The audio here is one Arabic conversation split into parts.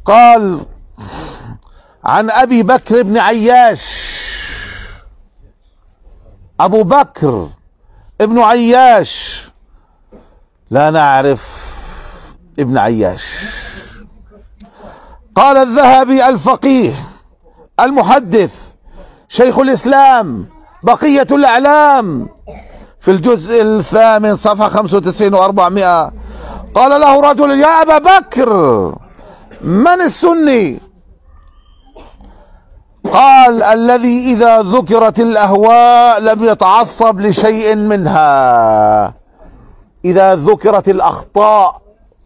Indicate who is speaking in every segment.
Speaker 1: قال عن أبي بكر بن عياش، أبو بكر ابن عياش، لا نعرف ابن عياش. قال الذهبي الفقيه المحدث شيخ الإسلام بقية الأعلام في الجزء الثامن صفحة 95 و400، قال له رجل: يا أبا بكر، من السني؟ قال: الذي إذا ذكرت الأهواء لم يتعصب لشيء منها. إذا ذكرت الأخطاء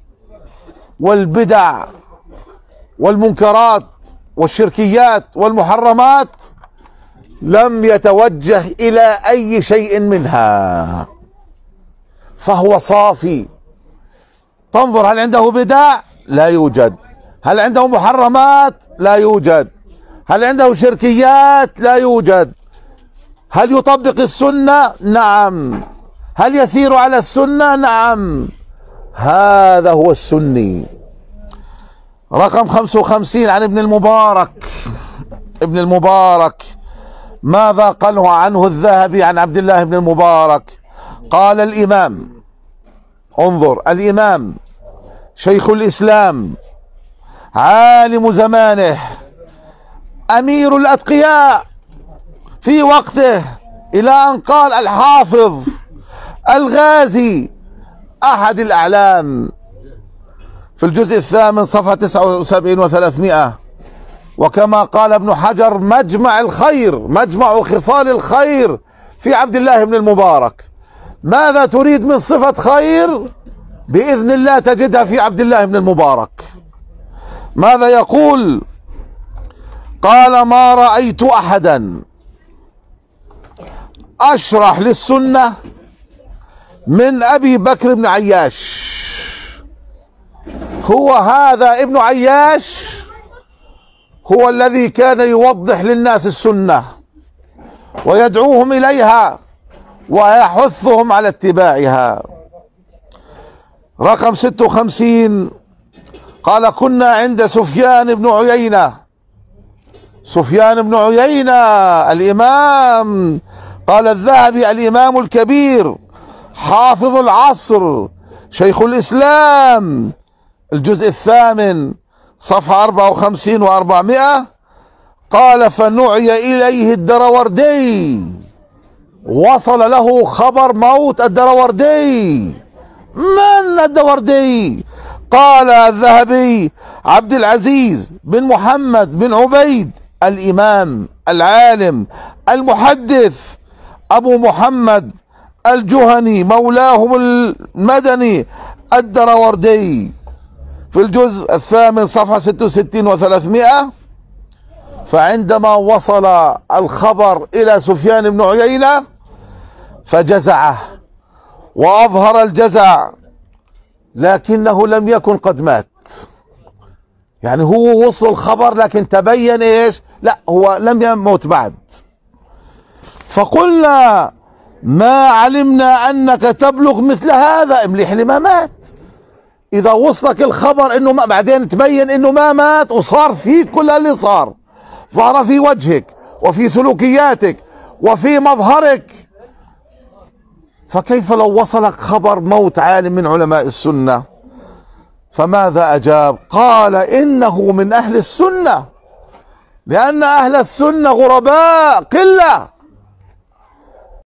Speaker 1: والبدع والمنكرات والشركيات والمحرمات لم يتوجه إلى أي شيء منها، فهو صافي. تنظر هل عنده بدع؟ لا يوجد. هل عنده محرمات؟ لا يوجد. هل عنده شركيات؟ لا يوجد. هل يطبق السنة؟ نعم. هل يسير على السنة؟ نعم. هذا هو السني. رقم 55 عن ابن المبارك. ابن المبارك ماذا قاله عنه الذهبي عن عبد الله بن المبارك؟ قال الإمام، انظر، الإمام شيخ الإسلام عالم زمانه أمير الأتقياء في وقته، إلى أن قال الحافظ الغازي أحد الأعلام في الجزء الثامن صفحة 79 و300. وكما قال ابن حجر: مجمع الخير، مجمع خصال الخير في عبد الله بن المبارك. ماذا تريد من صفة خير؟ بإذن الله تجدها في عبد الله بن المبارك. ماذا يقول؟ قال: ما رأيت أحدا أشرح للسنة من أبي بكر بن عياش. هو هذا ابن عياش هو الذي كان يوضح للناس السنة ويدعوهم إليها ويحثهم على اتباعها. رقم 56 قال: كنا عند سفيان بن عيينة. سفيان بن عيينة الإمام، قال الذهبي: الإمام الكبير حافظ العصر شيخ الإسلام، الجزء الثامن صفحة 54 و400. قال: فنعي إليه الدروردي، وصل له خبر موت الدروردي. من الدروردي؟ قال الذهبي: عبد العزيز بن محمد بن عبيد الإمام العالم المحدث أبو محمد الجهني مولاهم المدني الدروردي في الجزء الثامن صفحة 66 و300. فعندما وصل الخبر إلى سفيان بن عيينة فجزعه وأظهر الجزع، لكنه لم يكن قد مات. يعني هو وصل الخبر لكن تبين ايش؟ لا، هو لم يموت بعد. فقلنا: ما علمنا أنك تبلغ مثل هذا، مليح ما مات. إذا وصلك الخبر إنه ما، بعدين تبين إنه ما مات وصار فيك كل اللي صار، ظهر في وجهك وفي سلوكياتك وفي مظهرك، فكيف لو وصلك خبر موت عالم من علماء السنة؟ فماذا أجاب؟ قال: إنه من أهل السنة، لأن أهل السنة غرباء قلة.